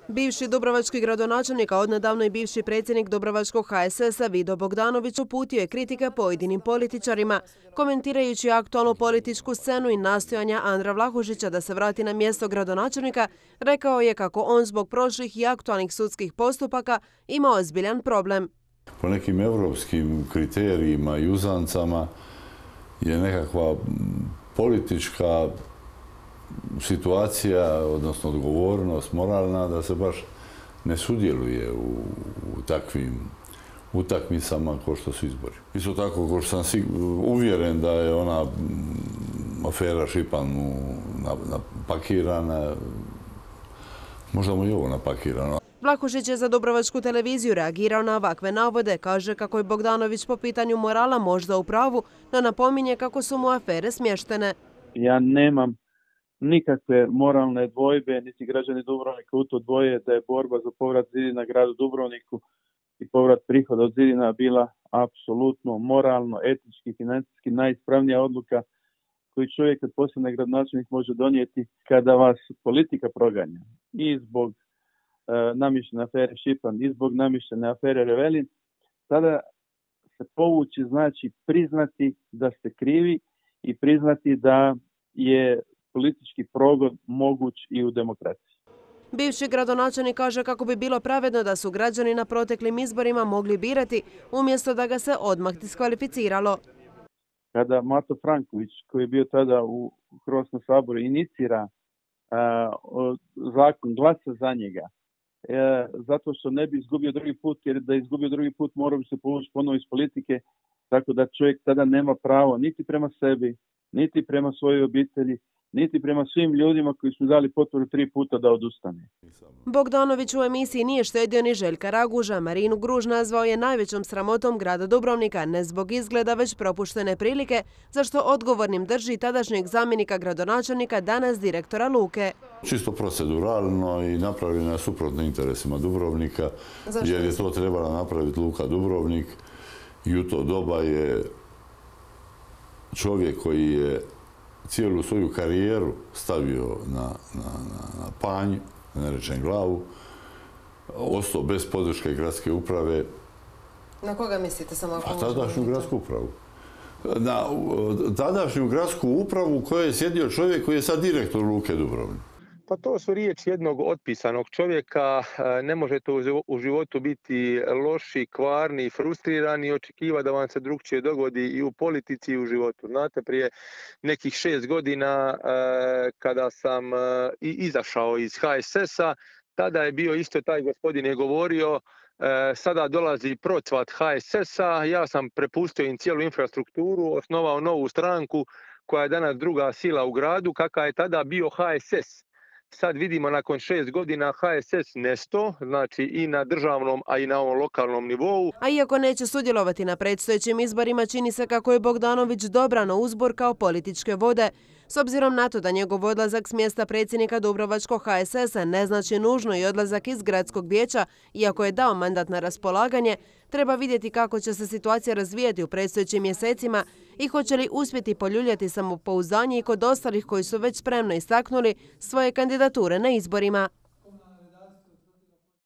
Bivši dubrovački gradonačelnik, a odnedavno i bivši predsjednik Dubrovačkog HSS-a Vido Bogdanović uputio je kritike pojedinim političarima, komentirajući aktualnu političku scenu i nastojanja Andra Vlahušića da se vrati na mjesto gradonačelnika. Rekao je kako on zbog prošlih i aktualnih sudskih postupaka ima ozbiljan problem. Po nekim evropskim kriterijima i uzancama je nekakva politička situacija, odnosno odgovornost moralna, da se baš ne sudjeluje u takvim utakmicama kao što su izbori. Isto tako, kao što sam uvjeren da je ona afera Šipan napakirana, možda mu i ovo napakirano. Vlahušić je za Dubrovačku televiziju reagirao na ovakve navode. Kaže kako je Bogdanović po pitanju morala možda u pravu, no napominje kako su mu afere smještene. Ja nemam nikakve moralne dvojbe, niti građani Dubrovnika u to dvoje da je borba za povrat zidina gradu Dubrovniku i povrat prihoda od zidina bila apsolutno moralno, etički, financijski najispravnija odluka koju čovjek kad postane gradonačelnik može donijeti kada vas politika proganja. I zbog namještene afere Šipan, i zbog namještene afere Revelin, tada se povući znači priznati da ste krivi i priznati da je politički progon moguć i u demokraciji. Bivši gradonačelnik kaže kako bi bilo pravedno da su građani na proteklim izborima mogli birati umjesto da ga se odmah diskvalificiralo. Kada Mato Franković, koji je bio tada u Hrvatskom saboru, inicira zakon, glasa za njega, zato što ne bi izgubio drugi put, jer da je izgubio drugi put morao bi se povući ponovo iz politike, tako da čovjek tada nema pravo niti prema sebi, niti prema svojoj obitelji, niti prema svim ljudima koji su dali potporu 3 puta da odustane. Bogdanović u emisiji nije štedio ni Željka Raguža. Marinu Gruž nazvao je najvećom sramotom grada Dubrovnika, ne zbog izgleda već propuštene prilike, za što odgovornim drži tadašnjeg zamjenika gradonačelnika, danas direktora Luke. Čisto proceduralno i napravljeno je suprotno interesima Dubrovnika, jer je to trebala napraviti Luka Dubrovnik i u to doba je čovjek koji je cijelu svoju karijeru stavio na panj, ne rečem glavu, ostao bez podrške gradske uprave. Na koga mislite samo ako možemo? Tadašnju gradsku upravu. Na tadašnju gradsku upravu u kojoj je sjedio čovjek koji je sad direktor Luke Dubrovnik. Pa to su riječi jednog otpisanog čovjeka. Ne možete u životu biti loši, kvarni, frustrirani i očekivati da vam se drugčije dogodi i u politici i u životu. Znate, prije nekih 6 godina kada sam izašao iz HSS-a, tada je bio isto taj gospodin je govorio, sada dolazi procvat HSS-a, ja sam prepustio im cijelu infrastrukturu, osnovao novu stranku koja je danas druga sila u gradu, kakav je tada bio HSS. Sad vidimo nakon 6 godina HSS nesto, znači i na državnom, a i na ovom lokalnom nivou. A iako neće sudjelovati na predstojećim izborima, čini se kako je Bogdanović dobrano uzbor kao političke vode. S obzirom na to da njegov odlazak s mjesta predsjednika Dubrovačkog HSS-a ne znači nužno i odlazak iz gradskog vijeća, iako je dao mandat na raspolaganje, treba vidjeti kako će se situacija razvijati u predstojećim mjesecima i hoće li uspjeti poljuljati samopouzdanje i kod ostalih koji su već spremno istaknuli svoje kandidature na izborima.